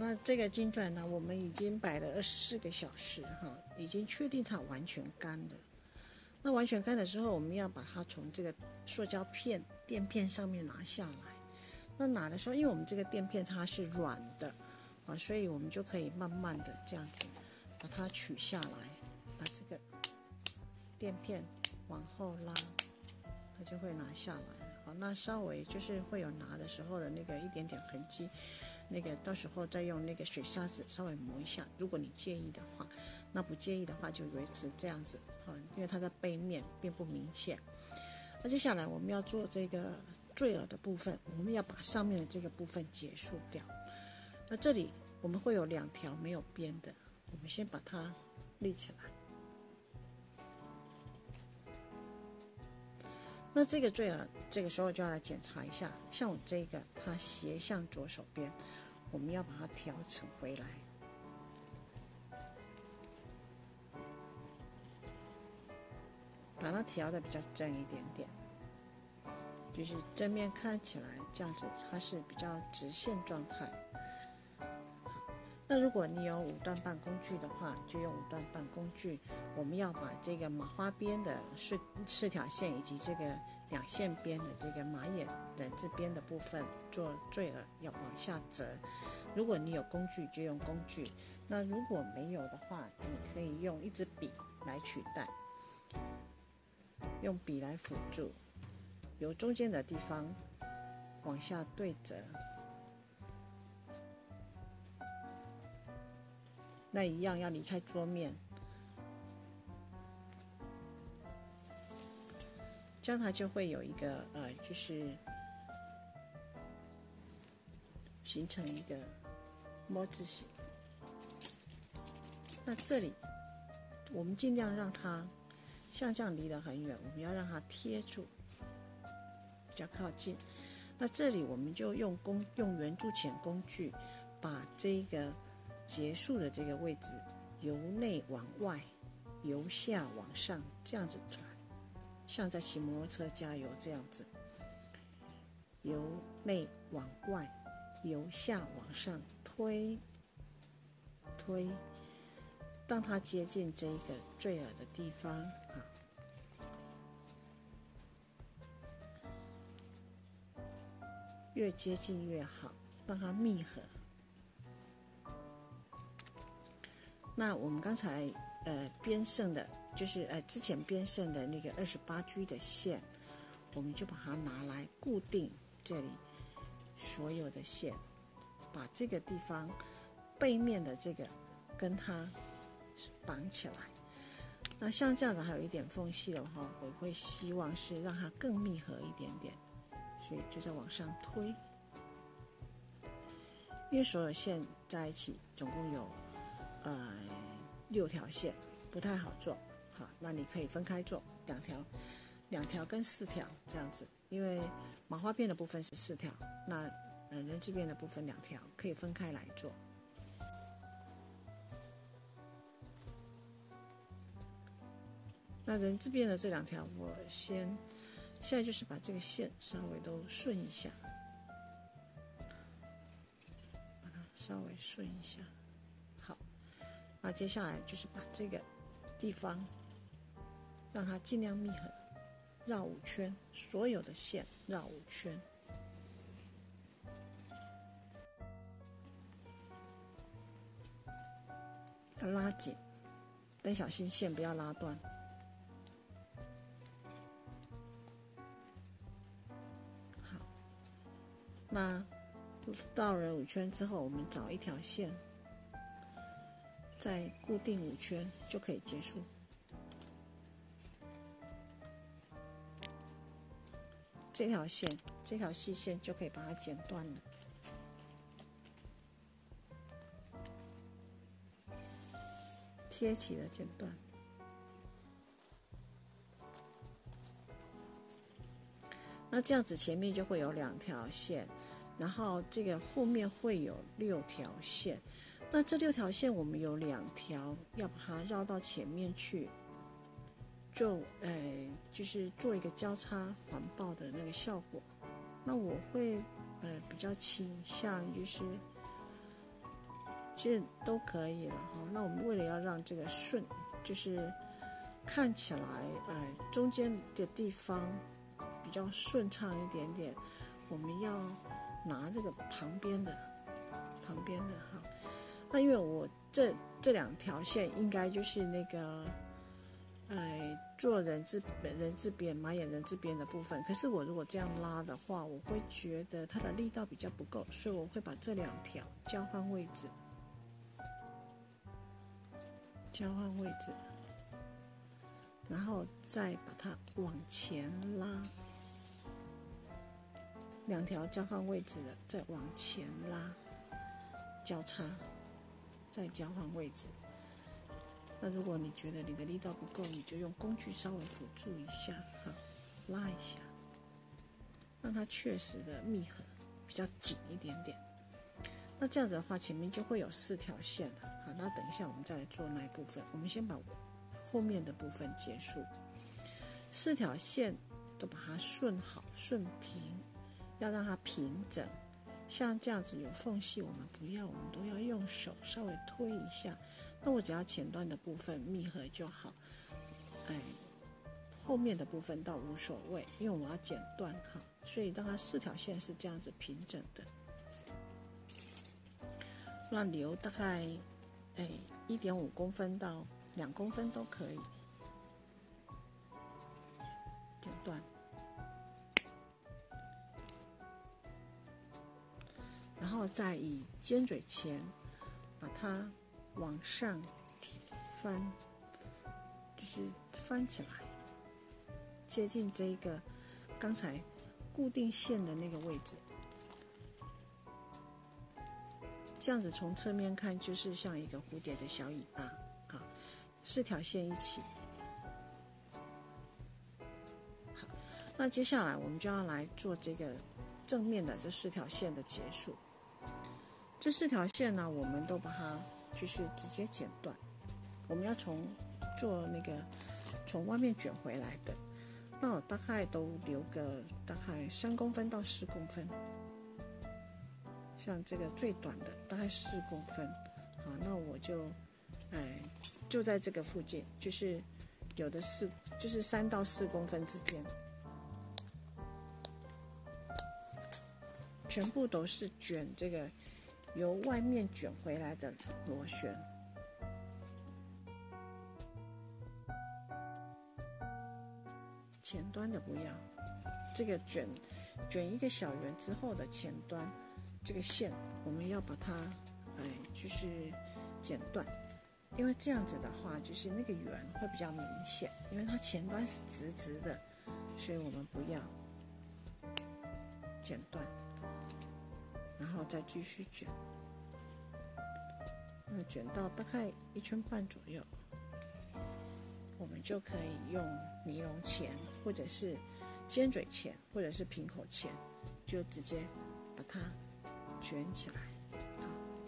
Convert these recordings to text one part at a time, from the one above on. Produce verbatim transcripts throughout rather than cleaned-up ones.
那这个金砖呢，我们已经摆了二十四个小时哈，已经确定它完全干了。那完全干的时候，我们要把它从这个塑胶片垫片上面拿下来。那拿的时候，因为我们这个垫片它是软的啊，所以我们就可以慢慢的这样子把它取下来，把这个垫片往后拉，它就会拿下来。好，那稍微就是会有拿的时候的那个一点点痕迹，那个到时候再用那个水砂纸稍微磨一下。如果你介意的话，那不介意的话就维持这样子啊，因为它的背面并不明显。那接下来我们要做这个坠耳的部分，我们要把上面的这个部分结束掉。那这里我们会有两条没有边的，我们先把它立起来。那这个坠耳这个时候就要来检查一下，像我这个它斜向左手边，我们要把它调整回来。把它调的比较正一点点，就是正面看起来这样子，它是比较直线状态。那如果你有五段半工具的话，就用五段半工具。我们要把这个麻花边的四四条线以及这个两线边的这个马眼人字边的部分做坠耳，要往下折。如果你有工具就用工具，那如果没有的话，你可以用一支笔来取代，用笔来辅助，由中间的地方往下对折。那一样要离开桌面，这样它就会有一个呃，就是形成一个摸字形。那这里我们尽量让它像这样离得很远，我们要让它贴住，比较靠近。那这里我们就用工用圆柱钳工具，把这个结束的这个位置由内往外，由下往上这样子转，像在骑摩托车加油这样子，由内往外，由下往上推推，当它接近这个坠耳的地方啊，越接近越好，让它密合。那我们刚才呃编剩的，就是呃之前编剩的那个二十八 G 的线，我们就把它拿来固定这里所有的线，把这个地方背面的这个跟它绑起来。那像这样子还有一点缝隙的话，我会希望是让它更密合一点点，所以就在往上推，因为所有线在一起总共有呃六条线，不太好做。好，那你可以分开做，两条两条跟四条这样子，因为麻花边的部分是四条，那呃人字边的部分两条，可以分开来做。那人字边的这两条，我先现在就是把这个线稍微都顺一下，把它稍微顺一下。好，那接下来就是把这个地方让它尽量密合，绕五圈，所有的线绕五圈。要拉紧，但小心线不要拉断。好，那绕了五圈之后，我们找一条线，再固定五圈就可以结束。这条线，这条细线就可以把它剪断了。贴起的剪断。那这样子前面就会有两条线，然后这个后面会有六条线。那这六条线我们有两条要把它绕到前面去，做呃就是做一个交叉环抱的那个效果。那我会呃比较倾向就是其实都可以了哈。那我们为了要让这个顺，就是看起来呃中间的地方比较顺畅一点点，我们要拿这个旁边的旁边的哈。那因为我这这两条线应该就是那个呃做人字人字边马眼人字边的部分，可是我如果这样拉的话，我会觉得它的力道比较不够，所以我会把这两条交换位置，交换位置，然后再把它往前拉，两条交换位置的再往前拉，交叉，再交换位置。那如果你觉得你的力道不够，你就用工具稍微辅助一下，好，拉一下，让它确实的密合比较紧一点点。那这样子的话，前面就会有四条线了。好，那等一下我们再来做那一部分。我们先把后面的部分结束，四条线都把它顺好、顺平，要让它平整。像这样子有缝隙，我们不要，我们都要用手稍微推一下。那我只要前端的部分密合就好，哎，后面的部分倒无所谓，因为我要剪断哈，所以让它四条线是这样子平整的。那留大概哎一点五公分到两公分都可以，剪断。然后再以尖嘴钳把它往上翻，就是翻起来，接近这个刚才固定线的那个位置。这样子从侧面看，就是像一个蝴蝶的小尾巴。好，四条线一起。好，那接下来我们就要来做这个正面的这四条线的结束。这四条线呢，我们都把它就是直接剪断。我们要从做那个从外面卷回来的，那我大概都留个大概三公分到四公分。像这个最短的大概四公分，好，那我就，哎，就在这个附近，就是有的四，就是三到四公分之间，全部都是卷这个由外面卷回来的螺旋。前端的不要，这个卷卷一个小圆之后的前端。这个线我们要把它，哎，就是剪断，因为这样子的话，就是那个圆会比较明显，因为它前端是直直的，所以我们不要剪断，然后再继续卷，那卷到大概一圈半左右，我们就可以用尼龙钳，或者是尖嘴钳，或者是平口钳，就直接把它卷起来。好，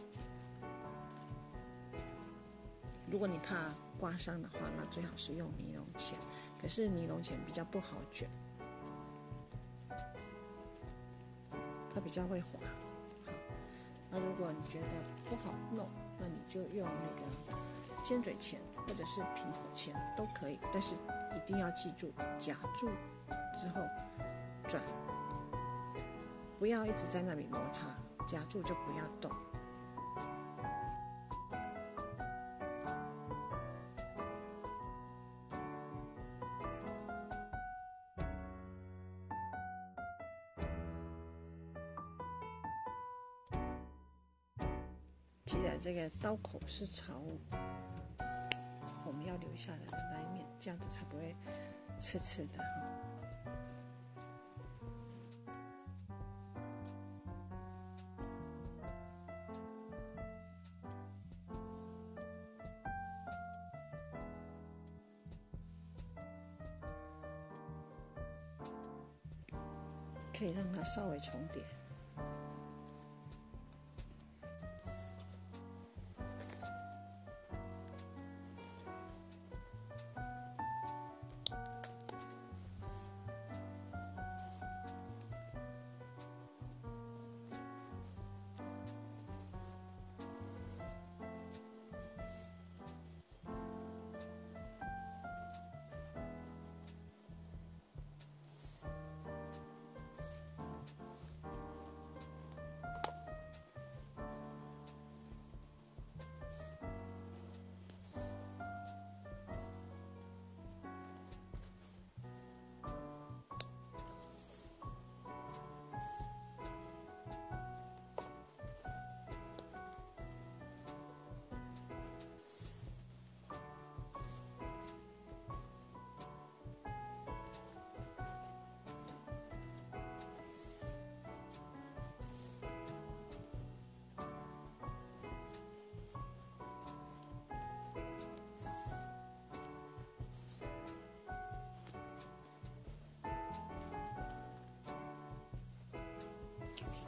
如果你怕刮伤的话，那最好是用尼龙钳，可是尼龙钳比较不好卷，它比较会滑。好，那如果你觉得不好弄，那你就用那个尖嘴钳或者是平口钳都可以，但是一定要记住夹住之后转，不要一直在那里摩擦，夹住就不要动。记得这个刀口是朝我们要留下来的那一面，这样子才不会刺刺的哈。可以让它稍微重叠。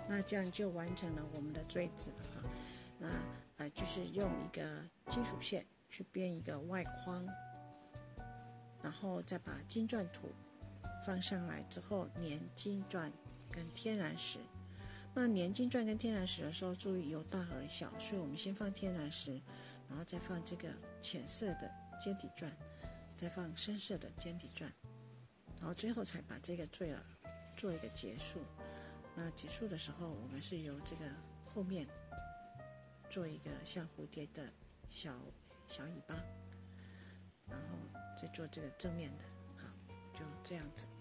那这样就完成了我们的坠子哈。那呃就是用一个金属线去编一个外框，然后再把金钻土放上来之后，粘金钻跟天然石。那粘金钻跟天然石的时候，注意由大而小，所以我们先放天然石，然后再放这个浅色的尖底钻，再放深色的尖底钻，然后最后才把这个坠耳做一个结束。那结束的时候，我们是由这个后面做一个像蝴蝶的小小尾巴，然后再做这个正面的，好，就这样子。